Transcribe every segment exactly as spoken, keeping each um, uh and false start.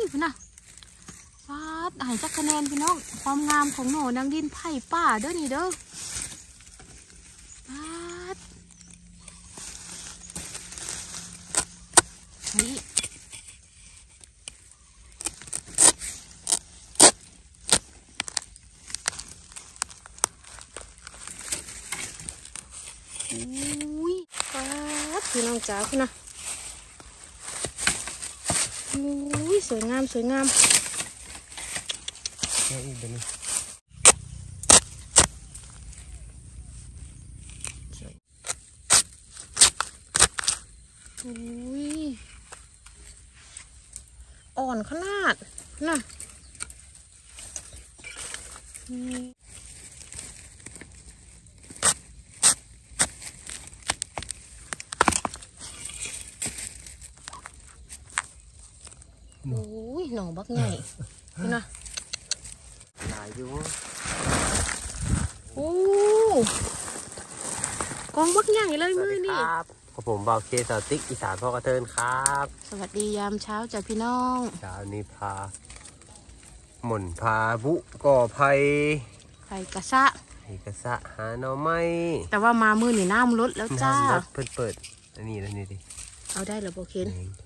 พี่น่ะฟาดหายจักคะแนนพี่น้องความงามของหน่อนางดินไผ่ป่าเด้อนี่เด้อฟาดนี่อุ้ยฟาดพี่น้องจ๋าพี่น่ะอุ้ยสวยงามสวยงามแค่อีกเดี๋ยวนี้อุ้ยอ่อนขนาดน่ะโอ้ยหน่อบักใหญ่นะหลายอยู่โอ้กองบักใหญ่เลยมือนี่ครับผมบ่าวเคสติ๊กอีสานพ่อกระเทินครับสวัสดียามเช้าจ้ะพี่น้องเช้านี้พาหม่นพาบุก่อไผ่ไผ่กระซะไผ่กระซะหาหน่อไม้แต่ว่ามามือนี่น้ำลดแล้วจ้าเปิดเปิดอันนี้แล้วนี่ดิเอาได้หรอโบเคน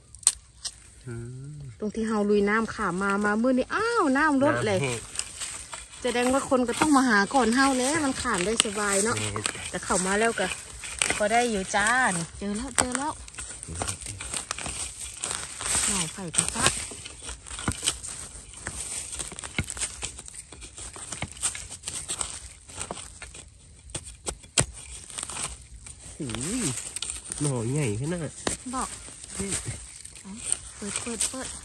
ตรงที่เฮาลุยน้ำขามามามือนี่อ้าวน้ำลดเลยแสดงว่าคนก็ต้องมาหาก่อนเฮาแล้วมันขามได้สบายเนาะแต่เข้ามาแล้วก็ก็ได้อยู่จ้าเจอแล้วเจอแล้วหน่อไผ่กระซะสีหน่อใหญ่ขนาดบอกเปิดเปิดเปิด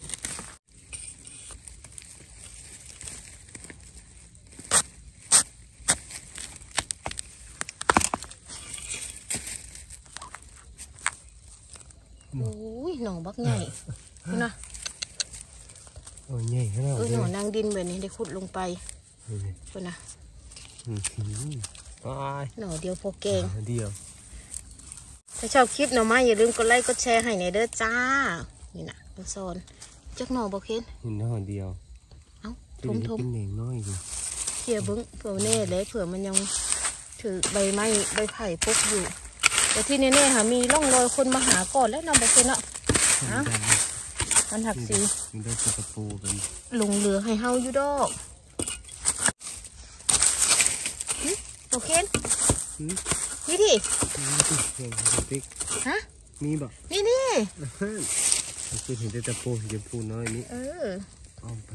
โอ้ยหน่อบักใหญ่นี่นะหน่อใหญ่ขนาดเออหน่อนางดินแบบนี้ได้ขุดลงไปคุณนะหน่อเดียวพอเก่งเดียวถ้าชอบคลิปหน่อไม้อย่าลืมกดไลค์กดแชร์ให้ในเด้อจ้านี่นะดูโซนจักหน่อบอกเห็นเห็นหน่อเดียวเอ้าทมทมเองน้อยอยู่เขี่ยบึ้งเผื่อแน่เลยเผื่อมันยังถือใบไม้ใบไผ่ปุ๊บอยู่แต่ที่แน่ๆค่ะมีร่องรอยคนมาหาก่อนแล้วนำบอกเห็นเนาะฮะมันหักสีมันได้ตะปูกันลงเรือให้เฮาอยู่ดอกโอเคนี่ดิฮะมีบ่นี่นี่คือเห็นแต่ตะปูเห็นปูน้อยนี้เอออ้อมไป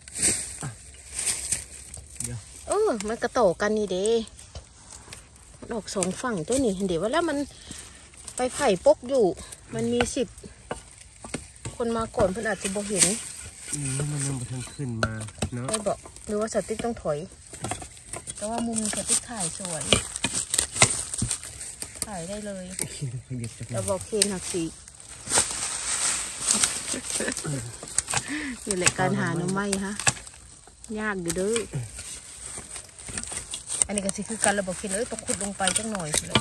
เดี๋ยวเออมันกระโตกันนี่เด้มันออกสองฝั่งตัวนี้เดี๋ยวว่าแล้วมันไปไผ่ปกอยู่มันมีสิบคนมาก่อนเพื่อนอาจจะบ่เห็นนี่มันยังไม่ทันขึ้นมาเนาะไม่บอกหรือว่าสติ๊กต้องถอยแต่ว่ามุมสติ๊กถ่ายสวยถ่ายได้เลยเราบอกเคนหักสีนี่แหละการหาหน่อไม้ฮะยากอยู่เด้ออันนี้ก็สิคือการเราบอกเคนเอ้ยต้องขุดลงไปจังหน่อยเลย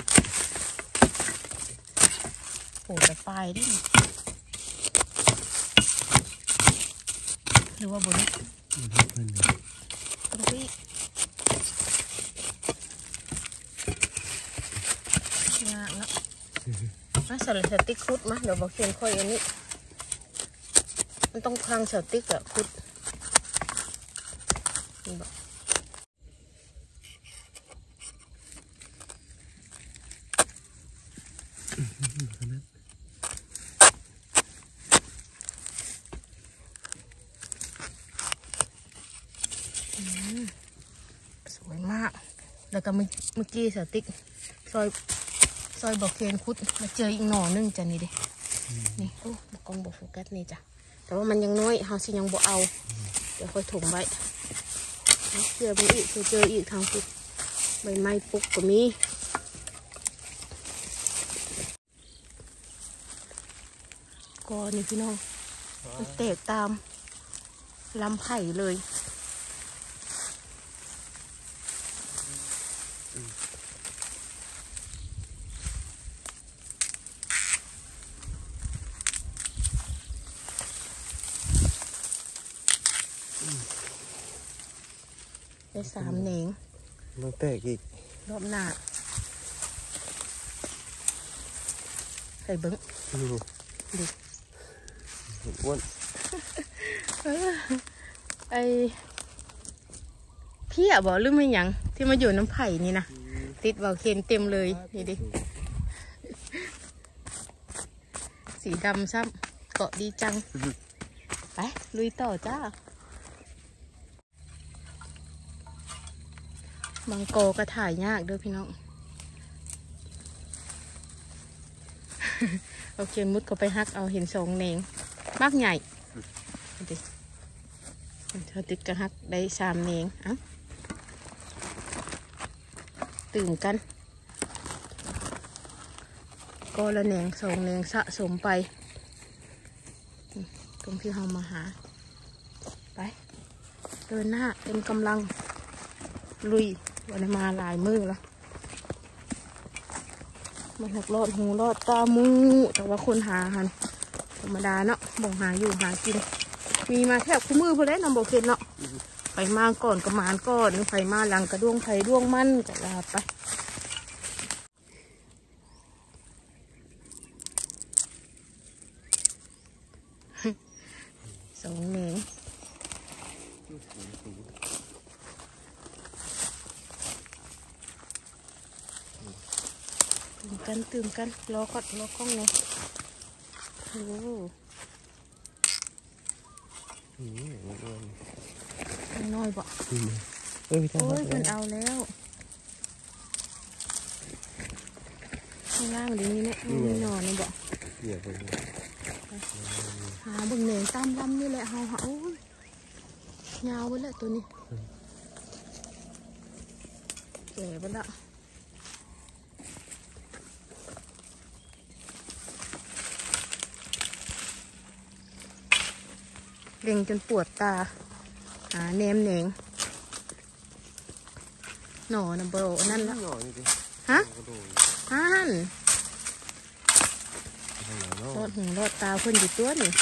โอ้แต่ปลายดิหรือว่าบนตรงนี้งาเนาะมาใส่สติ๊กคุดมาเดี๋ยวบอกเขียนค่อยอันนี้มันต้องคลังสติ๊กอะคุดนี่บอกสวยมากแล้วก็เมื่อกี้สติ๊กซอยซอยบอกเคนคุดมาเจออีกหน่อนึงจ้ะนี่ดินี่โอ้กล้องบอกโฟกัสนี่จ้ะแต่ว่ามันยังน้อยเฮาสิยังบ่เอาเดี๋ยวค่อยถมไว้เจอไปอีกเจออีกทางคุดใบไม้ปุ๊กก็มีก็นี่พี่น้องมันแตกตามลำไผ่เลยได้สามเหนงมันแตกอีกรอบหน้าใส่เบิ้งดิอ้วนไอพี่อะบอกลืมไม่ยังที่มาอยู่น้ำไผ่นี่นะติดเบาเคนเต็มเลยนี่ดิสีดำซ้ำเกาะดีจังไปลุยต่อจ้าบางโกก็ถ่ายยากเด้อพี่น้องโอเคมุดก็ไปฮักเอาเห็นสองเนงมากใหญ่ดิเธอติดกระฮักได้สามเนงอ่ะตื่นกันก็ละเนงสองเนงสะสมไปตรงที่เรามาหาไปเดินหน้าเป็นกำลังลุยวันนี้มาหลายมือแล้วมันหักรอดหูรอดตามูแต่ว่าคนหาหันธรรมดาเนาะบ่งหาอยู่หากินมีมาแทบคู่มือเพื่อได้นำโบเคนเนาะไปมาก่อนกระมานก่อนไปมาหลังกระด้วงไผ่ด้วงมันก็ลาไปสองเนงตื่นกันตื่นกันรอก่อนรอกล้องเลยโอ้น้อยบ่โอ้ยมันเอาแล้วข้างล่างดีนี่เนี่ยมีนอนนี่บ่หาบึงเหน่งตามลำนี่แหละเฮาโอ้ยยาวไปแล้วตัวนี้แก่ไปแล้วเล็งจนปวดตาหาแนมเหน่งหน่อนะโบรนั่นละฮะฮันรอดหูรอดตาเพิ่นอยู่ตัวนี่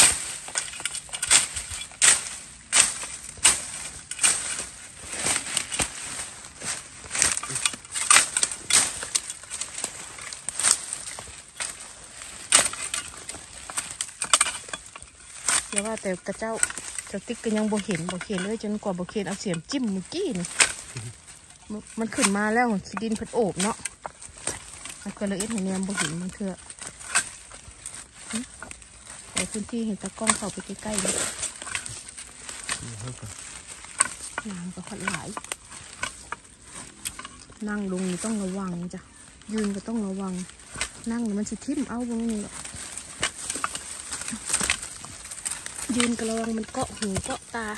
เดี๋ยวว่าแต่กระเจ้าเจ้าติ๊กก็ยังบ่เห็นบ่เห็นเลยจนกว่าบ่เห็นเอาเสียมจิ้มเมื่อกี้นี่มันขึ้นมาแล้วขี้ดินเพิ่นโอบเนาะมันก็เลยเอ็ดให้แนมบ่เห็นมันเถอะในพื้นที่เห็นตะกล้องเข้าไปใกล้ๆเลยน้ำก็ขัดไหลนั่งลงนี่ต้องระวังจ้ะยืนก็ต้องระวังนั่งมันสิทิ่มเอาตรงนี้ยืนก็ระวังมันเกาะหูเกาะตา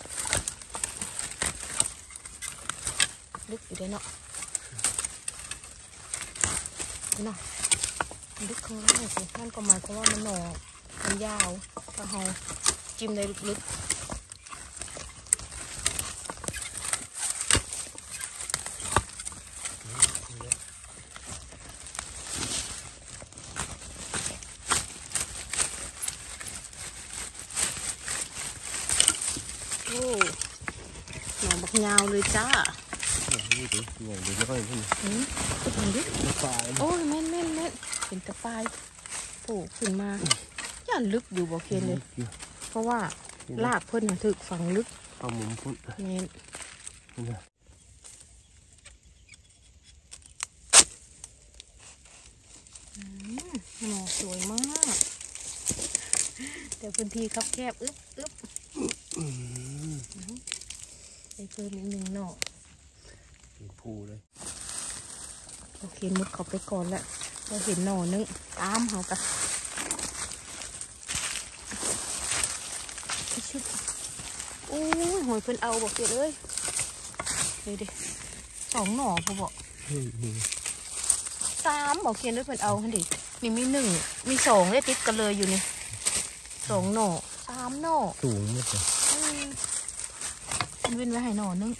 ลึกอยู่ด้วยเนาะนี่นะลึกข้างล่างสินั่นก็หมายความว่ามันหนอมันยาวถ้าเราจิ้มได้ลึกโอ้หนอบักยาวเลยจ้านี่ดิใหญ่ดีแล้วก็อย่างนี้อืมเห็นดิโอ้ยแม่นแม่นแม่นเป็นตะปายโผล่ขึ้นมาย่านลึกอยู่บ่เคนเลยเพราะว่าลากเพิ่นถึกฝังลึกเอามุมพุ่นแม่นหน่อสวยมากแต่พื้นที่คับแคบอึ๊บอึ๊บไปเพิ่มอีกหนึ่งหน่อพูเลยโอเคมุดเขาไปก่อนแล้วเราเห็นหน่อนึงตามเขากะชิบโอ้ยหอยเพิ่นเอาบอกเกิดเลยดูดิสองหน่อพอบอกสามบอกเขียนด้วยเพิ่นเอาฮันดินี่มีหนึ่งมีสองได้ติดกันเลยอยู่นี่สองหน่อสามหน่อสูงมากเลยมันวินไว้ให้หน่อนึง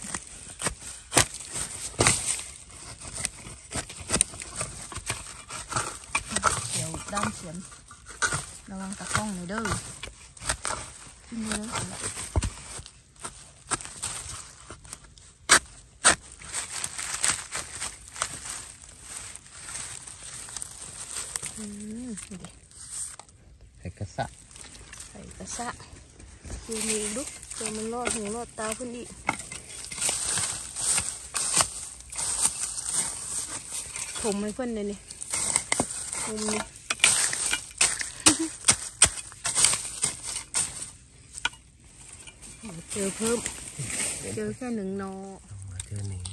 เดี๋ยวด้ามเสียมระวังตะกล้องเลยเด้อขึ้นเยอะระซะดูมีลุกเจอมันรอดหูรอดตาขึ้นอีกถมให้เพื่อนเลยนี่ถมนี่เจอเพิ่มเจอแค่หนึ่งนอเจอหนึ่ง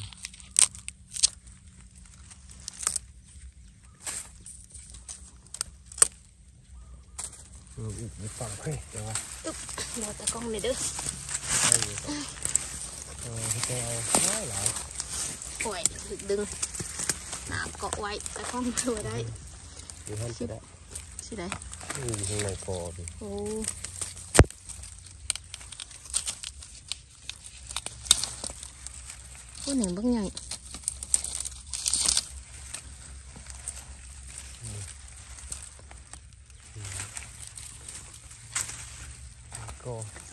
อีกไม่ฟังเฮ้ยเดี๋ยวอึ๊บเราจะกล้องเลยเด้อให้อยู่ต่อเออให้ตัวเอาได้หรอปล่อยดึงดึงหนาเกาะไว้แต่กล้องตัวได้ดูท่านจะได้สิได้อยู่ข้างในคอดิโอ้ผู้หนึ่งบ้างใหญ่ก็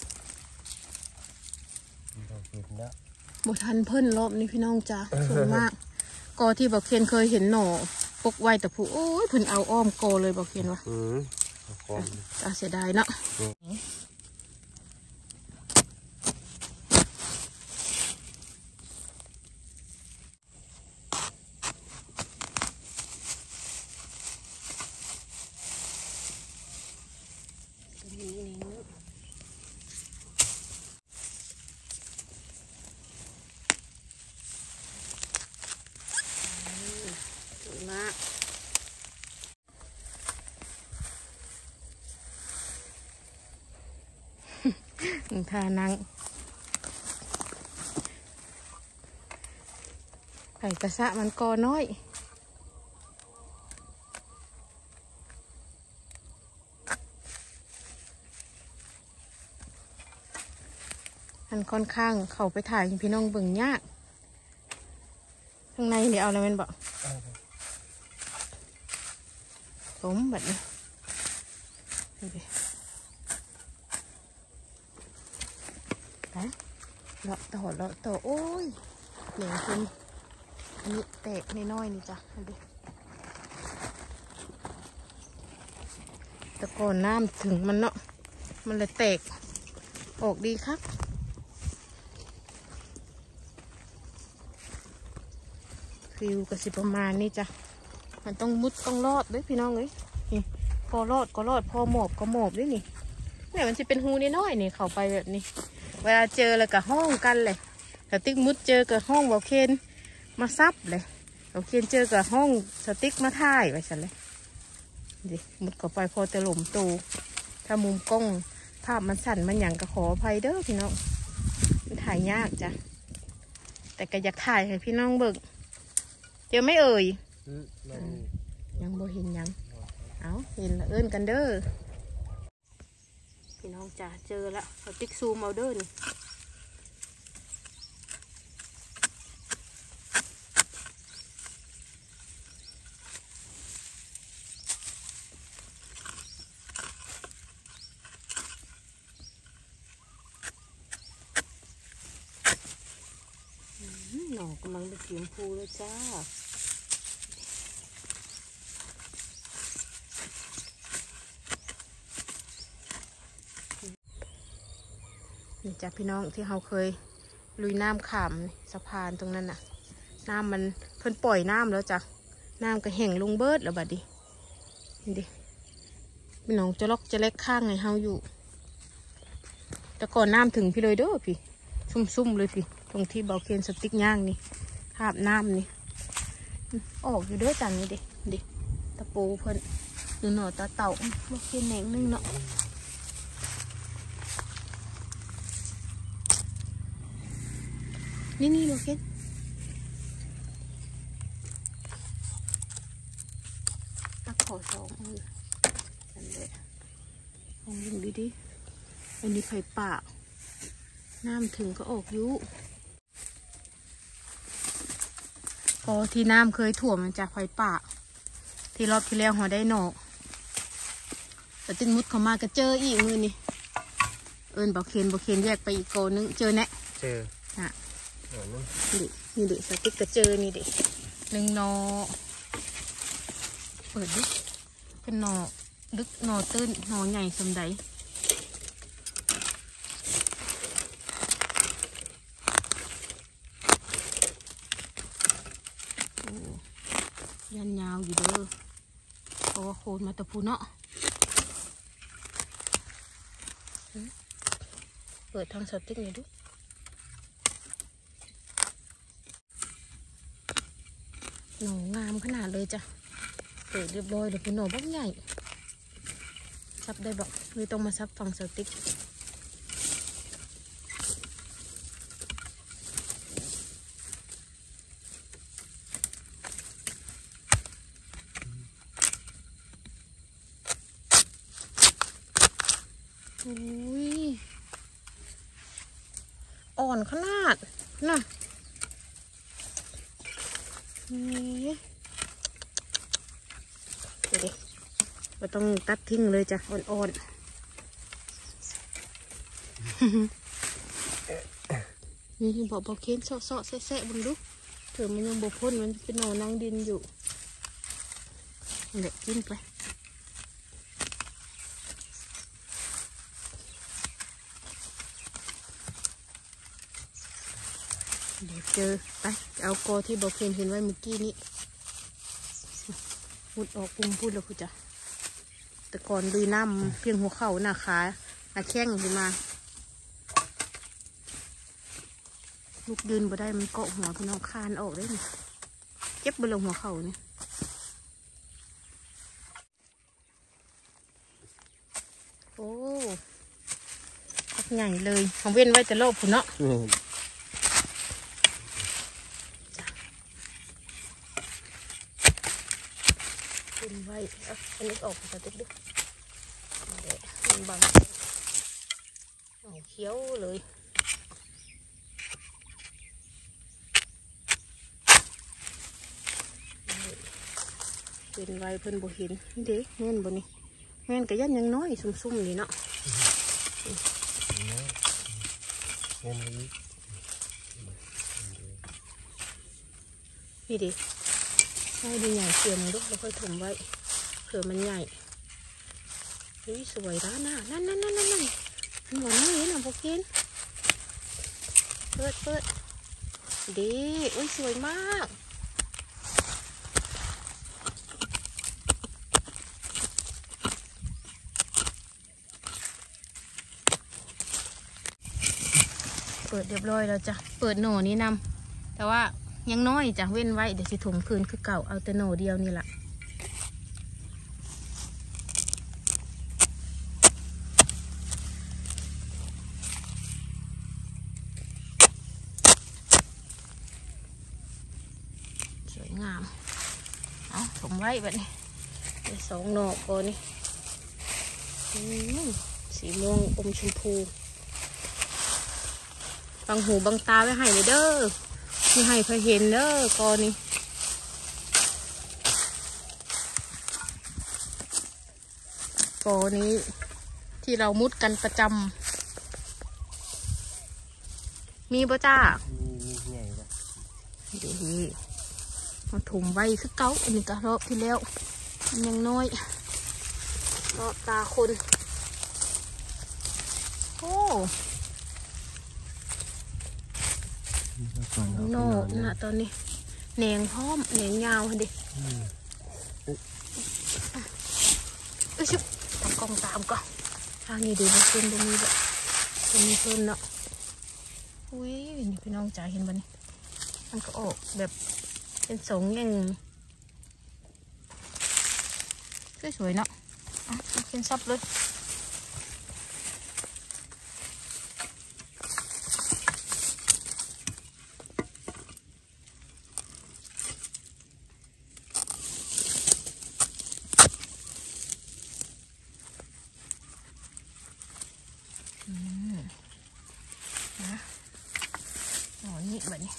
เรากินแล้วบทันเพิ่นรอบนี้พี่น้องจ้าส่วนมากกอที่บอกเคียนเคยเห็นหน่อปกไว้แต่ผู้โอ้ยเพิ่นเอาอ้อมกอเลยบอกเคียนวะอืมอ่ะเสียดายเนาะทานังไข่กระซะมันกอน้อยมันค่อนข้างเข้าไปถ่ายพี่น้องเบิ่งยากข้างในเดี๋ยวเอาอะไรมันบอกผมแบบนี้เลาะต่อเลาะต่อโอ้ยเหนียวคุณอันนี้แตกน้อยๆนี่จ้ะดูตะกอนน้ำถึงมันเนาะมันเลยแตกออกดีครับฟิวกับสิประมาณนี้จ้ะมันต้องมุดต้องรอดด้วยพี่น้องเลยนี่พอรอดก็รอดพอหมอบก็หมอบด้วยนี่เนี่ยมันจะเป็นหูน้อยๆนี่เข้าไปแบบนี้เวลาเจอแล้วกับห้องกันเลยสติ๊กมุดเจอกับห้องบอกเคนมาซับเลยบอกเคนเจอกับห้องสติ๊กมาถ่ายไว้ฉันเลยดิมุดเข้าไปพอจะหล่มตูถ้ามุมกล้องภาพมันสั่นมันหยั่งก็ขออภัยเด้อพี่น้องมันถ่ายยากจ้ะแต่ก็อยากถ่ายให้พี่น้องเบิ่งเจอไม่เอ่ยยังบ่เห็นยังเอาเห็นละเอิ้นกันเด้อพี่น้องจ้ะเจอแล้วเอาติ๊กซูมเอาเด้อนี่หน่อกำลังเป็นสีชมพูเลยจ้านี่จ้ะพี่น้องที่เราเคยลุยน้ำขามสะพานตรงนั้นน่ะน้ำมันเพิ่นปล่อยน้ำแล้วจ้ะน้ำก็แห้งลงเบิดแล้วบัดดินี่ดิพี่น้องจะล็อกจะเล็กข้างไงเฮาอยู่แต่ก่อนน้ำถึงพี่เลยเด้อพี่ซุ่มๆเลยพี่ตรงที่เบาเคนสติ๊กย่างนี่หาบน้ำนี่ออกอยู่เด้อจังนี่ดิดิตะปูเพิ่นหนูหน่อตาเต่าเบาเคนแหน่งนึงเนาะนี่นี่เบาเคนตักขอสองมือนั่นเลยลองดูดิดิอันนี้ไข่ป่าน้ำถึงก็ออกยุก็ที่น้ำเคยถ่วมมันจากไฟป่าที่รอบที่แล้วหัวได้หนอกแต่ตึงมุดเข้ามาก็เจออีกมือนี่เอิญบอกเคนบอกเคนแยกไปอีกโกนึงเจอแน่เจออ่ะนี่นี่เด็กสติ๊กก็เจอนี่เด็กหนึ่งนอเปิดดิเป็นนอลึกนอตื้นนอใหญ่สมใดาวอยู่เด้อเพราะว่าโคนมาตะพูเนาะเปิดทางสติ๊กหน่อยดูหนูงามขนาดเลยจ้ะเปิดเรียบร้อยเลยคุณหนูบ้างใหญ่ซับได้บอกเลยต้องมาซับฝั่งสติ๊กอุ้ยอ่อนขนาดน่ะนี่เดี๋ยวดิเราต้องตัดทิ้งเลยจ้ะอ่อนๆ นี่บอกบอกเค้นเสาะๆแสะๆบังดูเถอะมันยังบกพ้นมันเป็นหนอนนางดินอยู่เด็กกินไปเดี๋ยวเจอไปเอากอที่บอกเค้นเห็นไว้เมื่อกี้นี้พูดออกปุ่มพูดแล้วคุณจ้ะแต่ก่อนดูน้ำเพียงหัวเข่าหน้าขาหน้าแข้งขึ้นมาลูกยืนบ่ได้มันเกาะหัวพี่น้องคานออกได้นี่เจ็บบนลงหัวเข่าเนี่ยโอ้พักใหญ่เลยของเว้นไว้แต่โลบพุ่นเนาะขึ้นไว้เอาอันนี้ออกมาติ๊กด้วยเดี๋ยวมันบังเอาเขียวเลยเป็นไว้เพิ่นบ่เห็นนี่เด้แม่นบ่นี่แม่นก็ยันยังน้อยซุ่มๆนี่เนาะนี่ดิให้ดีใหญ่เสียมลูกแล้วค่อยถมไว้เผื่อมันใหญ่เฮ้ยสวยแล้วนะนั่นนั่นนั่นนั่นมันหวานนี่นะพวกกินเปิดเปิดดีอุ้ยสวยมากเปิดเรียบร้อยแล้วจ้ะเปิดโหน่นี้นำแต่ว่ายังน้อยจ้ะเว้นไว้เดี๋ยวสิถมคืนคือเก่าเอาแต่โหน่เดียวนี่แหละสวยงามเอาถมไว้แบบนี้ได้สองโหน่ก่อนนี่สีม่วงอมชมพูบางหูบางตาไว้ให้เลยเด้อที่ให้พอเห็นเด้อกอนี่กอนี้ที่เรามุดกันประจำมีบ่จ้าดีมาถุมไว้คือเก้าอันนี้ก็รอบที่แล้วยังน้อยรอบตาคนโอ้โน่น่ะตอนนี้แหนงพร้อมแหนงยาวดิเอ้ยชุบทำกล้องตามก่อนทางนี้ดูมันเป็นตรงนี้แบบตรงนี้เพิ่มเนาะอุ้ยนี่พี่น้องจ๋าเห็นบ่นี่มันก็ออกแบบเป็นสงอย่างสวยๆเนาะอ่ะกินซับเลยแบบนี้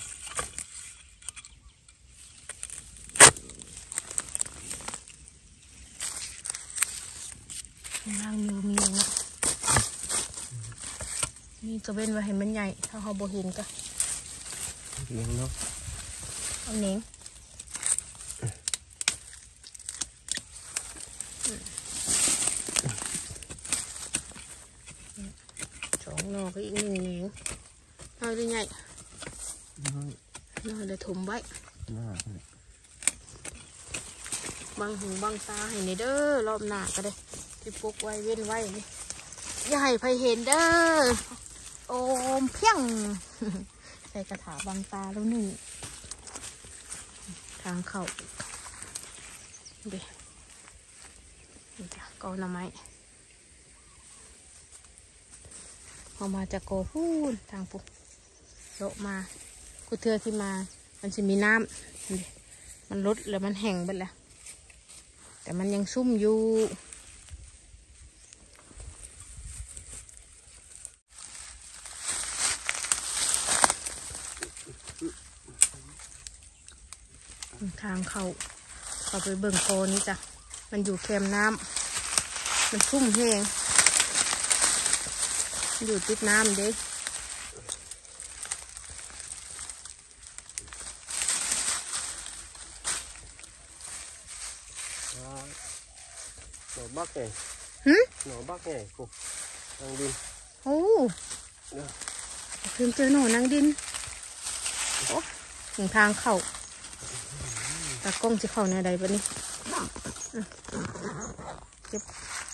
นางอยู่มีอย่างนี้นี่จะเป็นว่าเห็นมันใหญ่ถ้าเขาบ่เห็นก็เลี้ยงเนาะเอาเน้งสองนอก็อีกหนึ่งเน้งเอาได้ใหญ่น่าจะถมไว้บางหูบางตาให้ในเด้อรอบหน้าก็ได้ที่ปลูกไว้เว้นไว้นี่อย่าให้ใครเห็นเด้อโอมเพียงใส่กระถาบางตาแล้วนี่ทางเข้าเดี๋ยวนี่จ้ะกอหน่อไม้ออกมาจากโกพูนทางปุ๊บโลมากูเทือที่มามันจะมีน้ำมันลดแล้วมันแห้งไปแล้วแต่มันยังซุ่มอยู่ทางเขาเขาไปเบิ่งโคนี้จ้ะมันอยู่แคมน้ำมันซุ่มแห้งอยู่ติดน้ำเด้หน่อบักไงหน่อบักไงปุ๊บนางดินโอ้เพิ่งเจอหน่อนางดินโอ้ถึงทางเข่าตากล้องจะเข่าในใดบ้านี้เก็บ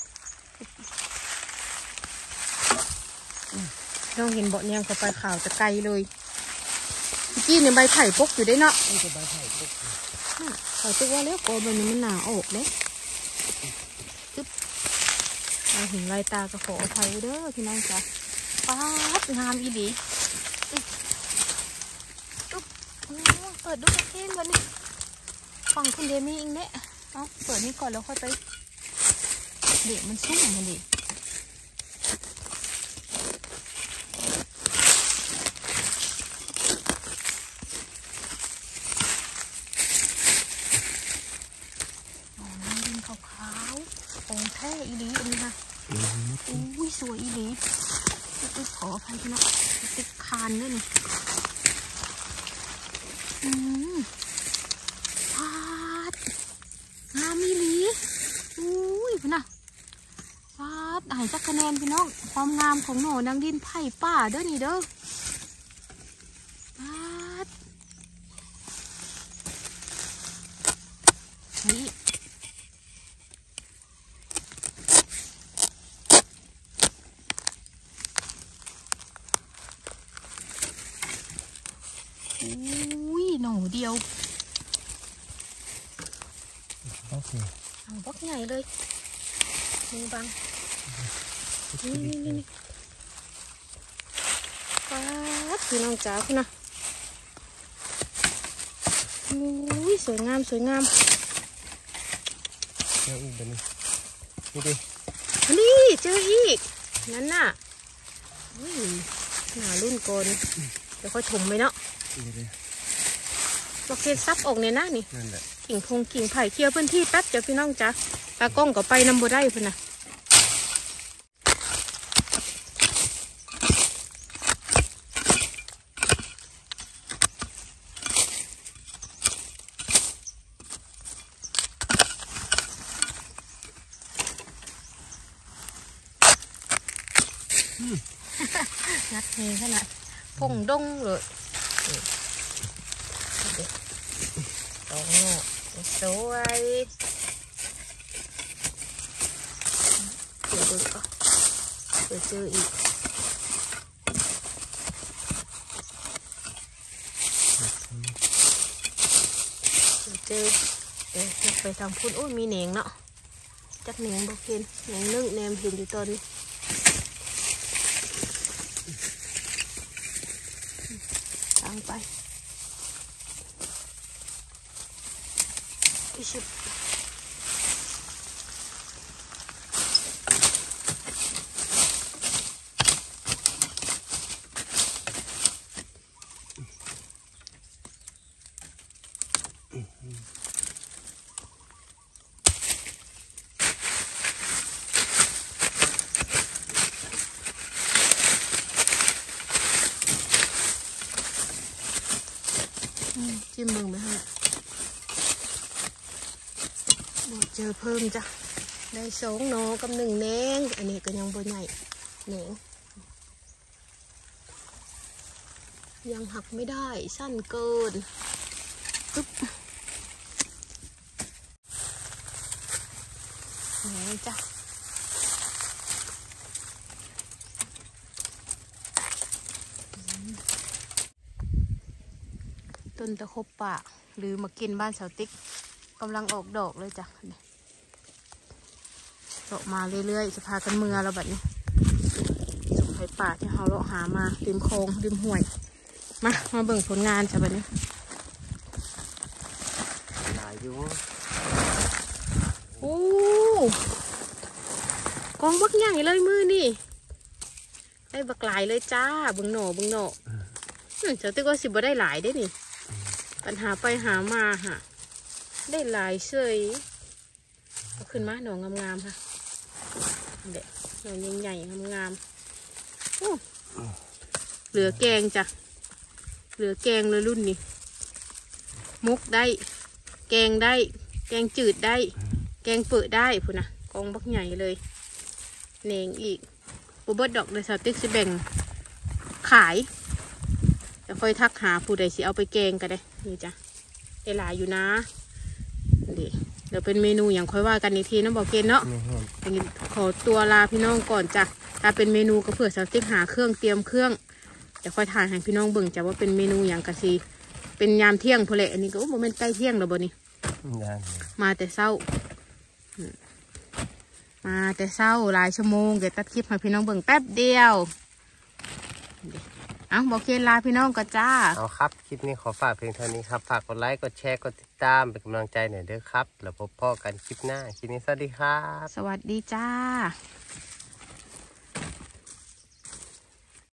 น้องเห็นเบาะเนียงกับใบขาวจะไกลเลยเมื่อกี้เนี่ยใบไผ่ปกอยู่ได้เนาะใบไผ่ปกเขาจะว่าแล้วกอใบนี้มันหนาออกเลยตึ๊บเราเห็นลายตาก็ขออภัยเด้อพี่น้องจ้ะป๊าดงามอีดีตึ๊บเปิดดูกระเทียมวันนี้ฟังคุณเดมี่เองเนี่ยเอาเปิดนี่ก่อนแล้วค่อยไปเด็กมันซุ่มมันดิองแท้อีหลีอันนี้ค่ะอุ้ยสวยอีหลีอุ้ยขออภัยพี่น้องติดคานด้วยนี่อืมพาดงามอีหลีอุ้ยพี่น้องพาดหายจักคะแนนพี่น้องความงามของหน่อนางดินไผ่ป่าเด้อนี่เด้อพาดนี่อุ้ยหน่อเดียวโอเคเอาบล็อกใหญ่เลยมือบังนี่นี่นี่นี่ป๊าดพี่น้องจ๋าคุณนะอุ้ยสวยงามสวยงามเจออีกแบบนี้นี่ดินี่เจออีกนั่นน่ะอุ้ยหนารุ่นโกนเดี๋ยวค่อยถมไปเนาะโอเคซับออกเนี่ยนะนี่กิ่งพงกิ่งไผ่เคี่ยวพื้นที่แป๊บเดี๋ยวพี่น้องจ้ะตากล้องก็ไปนำบัได้พุ่นนะงัดเฮขนาดพงดงเลยตองโง่สวยเดี๋ยวดูก่อนเดี๋ยวเจออีกเจอเดี๋ยวไปทางพุ่นโอ้ยมีเหนียงเนาะจักเหนียงบอกเห็นเหนียงนึ่งแนมเห็นอยู่ตอนนี้ทางไปอิชุบจิ้มมือไหมฮะเจอเพิ่มจ้ะได้สองหนอกับหนึ่งแหนงอันนี้ก็ยังบนใหญ่แหนงยังหักไม่ได้สั้นเกินปึ๊บนี่จ้ะต้นตะคบป่าหรือมากินบ้านสาวติ๊กกำลังออกดอกเลยจ้ะดอกมาเรื่อยๆจะพากันเมือเราแบบนี้สงไผ่ป่าที่เราเลาะหามาริมโค้งริมห้วยมามาเบิ่งผลงานจ้ะแบบนี้หลายอยู่โอ้กองบักใหญ่เลยมือนี่ได้บักหลายเลยจ้าบึงโหนบึงโหนเจ้าติ๊กว่าสิบ่ได้หลายได้นี่ปัญหาไปหามาค่ะได้หลายเฉยเอาขึ้นมาหนองงามๆค่ะเด็ดหนองใหญ่ๆงามๆโอ้เหลือแกงจ้ะเหลือแกงเลยรุ่นนี้มุกได้แกงได้แกงจืดได้แกงเปิดได้พูนะกองบักใหญ่เลยเนงอีกปูเบิร์ดดอกเลยสาวติ๊กสิแบ่งขายจะค่อยทักหาผู้ใดสิเอาไปแกงกันได้นี่จ้ะได้หลายอยู่นะเดี๋ยวเดี๋ยวเป็นเมนูอย่างค่อยว่ากันอีกทีนะบอกเกณฑ์เนาะอย่างนี้ขอตัวลาพี่น้องก่อนจ้ะถ้าเป็นเมนูก็เผื่อสาวติ๊กหาเครื่องเตรียมเครื่องจะค่อยทานให้พี่น้องเบิ่งจ้ะว่าเป็นเมนูอย่างกะซีเป็นยามเที่ยงพอแหละอันนี้ก็โอ้โมเมนต์ใกล้เที่ยงแล้วบ่นี่มาแต่เช้ามาแต่เช้าหลายชั่วโมงเดี๋ยวตัดคลิปให้พี่น้องเบิ่งแป๊บเดียวเอาบอกเคนลาพี่น้องก็จ้าเอาครับคลิปนี้ขอฝากเพียงเท่านี้ครับฝากกดไลค์กดแชร์กดติดตามเป็นกำลังใจหน่อยเด้อครับแล้วพบพ่อกันคลิปหน้าคลิปนี้สวัสดีครับสวัสดีจ้า